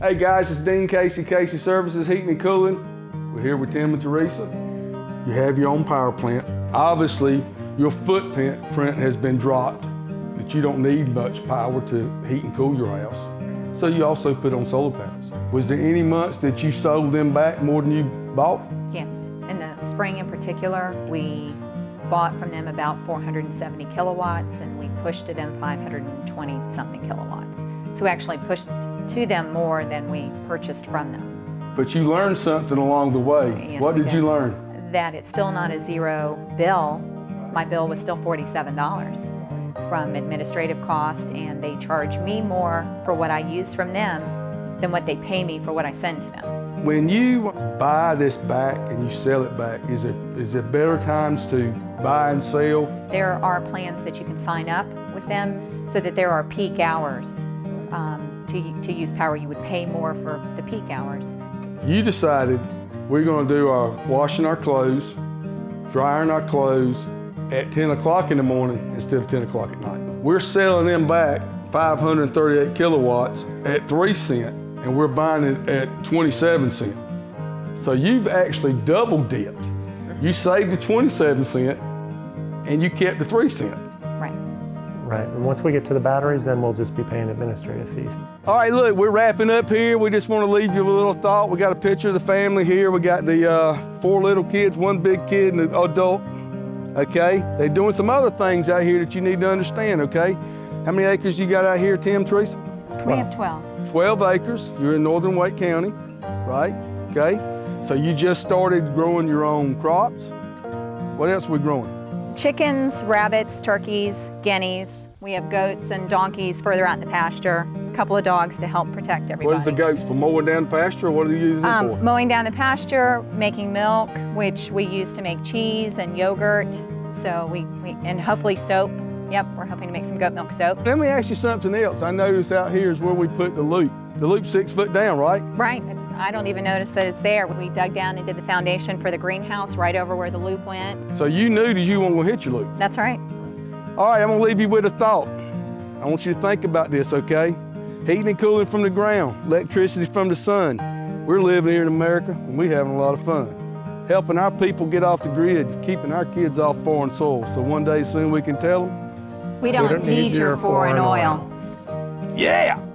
Hey guys, it's Dean Casey, Casey Services Heating and Cooling. We're here with Tim and Teresa. You have your own power plant. Obviously, your footprint has been dropped, that you don't need much power to heat and cool your house. So you also put on solar panels. Was there any months that you sold them back more than you bought? Yes, in the spring in particular, we bought from them about 470 kilowatts and we pushed to them 520 something kilowatts. So we actually pushed to them more than we purchased from them. But you learned something along the way. Yes, what did you learn? That it's still not a zero bill. My bill was still $47 from administrative cost, and they charge me more for what I use from them than what they pay me for what I send to them. When you buy this back and you sell it back, is there better times to buy and sell? There are plans that you can sign up with them so that there are peak hours to use power. You would pay more for the peak hours. You decided we're going to do our washing our clothes, drying our clothes at 10 o'clock in the morning instead of 10 o'clock at night. We're selling them back 538 kilowatts at 3 cents, and we're buying it at 27 cents. So you've actually double dipped. You saved the 27 cents and you kept the 3 cents. Right. Right, and once we get to the batteries, then we'll just be paying administrative fees. All right, look, we're wrapping up here. We just want to leave you with a little thought. We got a picture of the family here. We got the 4 little kids, 1 big kid and an adult, okay? They're doing some other things out here that you need to understand, okay? How many acres you got out here, Tim, Teresa? 12. We have 12. 12 acres. You're in northern Wake County, right? Okay. So you just started growing your own crops. What else are we growing? Chickens, rabbits, turkeys, guineas. We have goats and donkeys further out in the pasture. A couple of dogs to help protect everybody. What is the goats, for mowing down the pasture, or what are you using it for? Mowing down the pasture, making milk, which we use to make cheese and yogurt. So and hopefully soap. Yep, we're hoping to make some goat milk soap. Let me ask you something else. I noticed out here is where we put the loop. The loop's 6 foot down, right? Right. I don't even notice that it's there. We dug down and did the foundation for the greenhouse right over where the loop went. So you knew that you weren't going to hit your loop. That's right. All right, I'm going to leave you with a thought. I want you to think about this, okay? Heating and cooling from the ground, electricity from the sun. We're living here in America and we're having a lot of fun. Helping our people get off the grid, keeping our kids off foreign soil. So one day soon we can tell them, we don't need your foreign oil. Yeah!